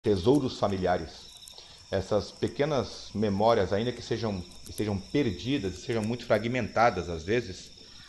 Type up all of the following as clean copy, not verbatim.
tesouros familiares. Essas pequenas memórias, ainda que estejam perdidas, sejam muito fragmentadas às vezes,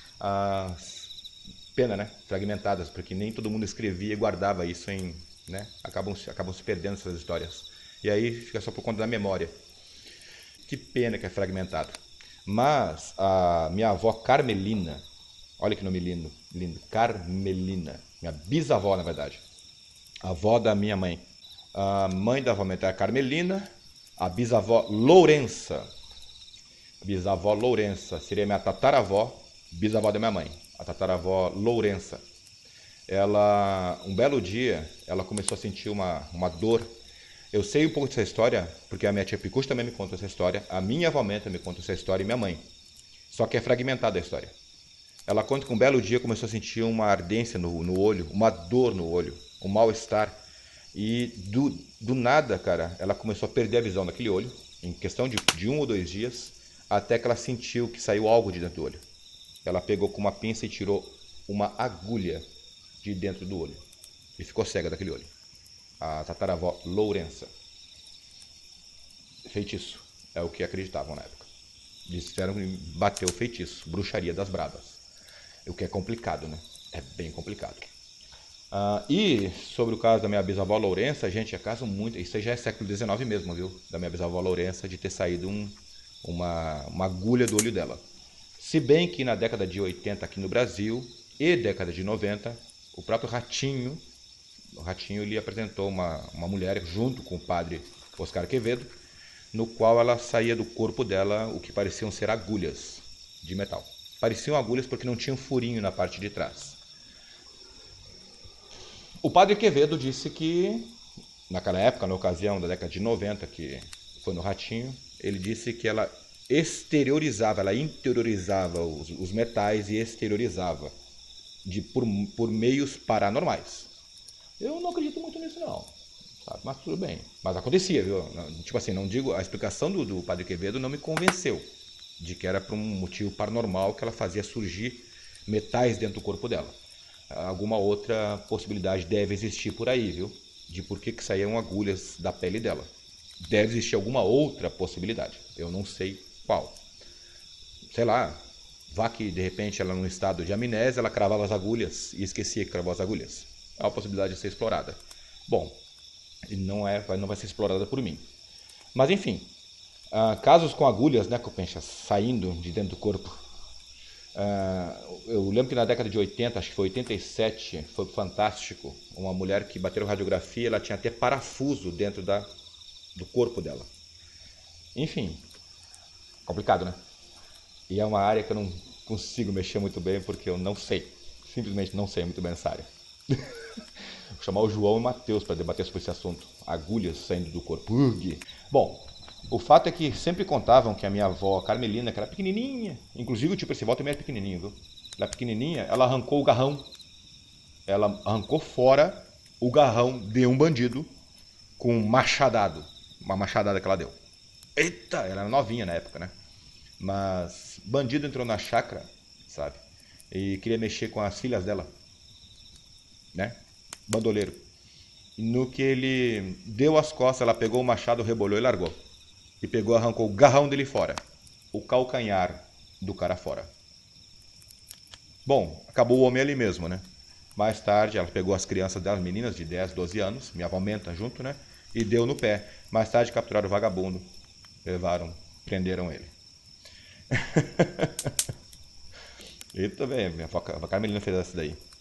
pena, né? Fragmentadas, porque nem todo mundo escrevia e guardava isso em, né? Acabam se perdendo essas histórias. E aí fica só por conta da memória. Que pena que é fragmentado. Mas a minha avó Carmelina, olha que nome lindo, lindo, Carmelina, minha bisavó na verdade, a avó da minha mãe. A mãe da avó é Carmelina, a bisavó Lourença. A bisavó Lourença seria minha tataravó, bisavó da minha mãe. A tataravó Lourença. Ela, um belo dia, ela começou a sentir uma dor. Eu sei um pouco dessa história, porque a minha tia Picucha também me conta essa história, a minha avó Menta me conta essa história e minha mãe. Só que é fragmentada a história. Ela conta que um belo dia começou a sentir uma ardência no olho, uma dor no olho, um mal-estar. E do nada, cara, ela começou a perder a visão daquele olho, em questão de 1 ou 2 dias, até que ela sentiu que saiu algo de dentro do olho. Ela pegou com uma pinça e tirou uma agulha de dentro do olho. E ficou cega daquele olho. A tataravó Lourença. Feitiço. É o que acreditavam na época. Disseram que bateu o feitiço. Bruxaria das bravas. O que é complicado, né? É bem complicado. E sobre o caso da minha bisavó Lourença, gente, é caso muito. Isso já é século XIX mesmo, viu? Da minha bisavó Lourença, de ter saído uma agulha do olho dela. Se bem que na década de 80 aqui no Brasil e década de 90, o próprio Ratinho, ele apresentou uma mulher junto com o padre Oscar Quevedo, no qual ela saía do corpo dela o que pareciam ser agulhas de metal. Pareciam agulhas porque não tinham furinho na parte de trás. O padre Quevedo disse que, naquela época, na ocasião da década de 90, que foi no Ratinho, ele disse que ela exteriorizava, ela interiorizava os metais e exteriorizava por meios paranormais. Eu não acredito muito nisso, não. Sabe? Mas tudo bem. Mas acontecia, viu? Tipo assim, não digo. A explicação do padre Quevedo não me convenceu de que era por um motivo paranormal que ela fazia surgir metais dentro do corpo dela. Alguma outra possibilidade deve existir por aí, viu? De por que saíam agulhas da pele dela. Deve existir alguma outra possibilidade. Eu não sei qual. Sei lá, vá que de repente ela num estado de amnésia, ela cravava as agulhas e esquecia que cravou as agulhas. É uma possibilidade de ser explorada. Bom, não vai ser explorada por mim. Mas enfim, casos com agulhas, né, Copencha, saindo de dentro do corpo. Eu lembro que na década de 80, acho que foi 87, foi fantástico. Uma mulher que bateram radiografia, ela tinha até parafuso dentro do corpo dela. Enfim, complicado, né? E é uma área que eu não consigo mexer muito bem porque eu não sei. Simplesmente não sei muito bem essa área. Vou chamar o João e o Matheus para debater sobre esse assunto. Agulhas saindo do corpo. Bom, o fato é que sempre contavam que a minha avó Carmelina, que era pequenininha, inclusive o tio Percival também era pequenininho, viu? Ela pequenininha, ela arrancou o garrão. Ela arrancou fora o garrão de um bandido com um machadado. Uma machadada que ela deu. Eita, ela era novinha na época, né? Mas bandido entrou na chácara, sabe? E queria mexer com as filhas dela, né? Bandoleiro. No que ele deu as costas, ela pegou o machado, rebolhou e largou. E pegou, arrancou o garrão dele fora. O calcanhar do cara fora. Bom, acabou o homem ali mesmo, né? Mais tarde, ela pegou as crianças delas, meninas de 10, 12 anos, minha avó Menta junto, né? E deu no pé. Mais tarde, capturaram o vagabundo. Levaram, prenderam ele. E também, minha avó Carmelina fez essa daí.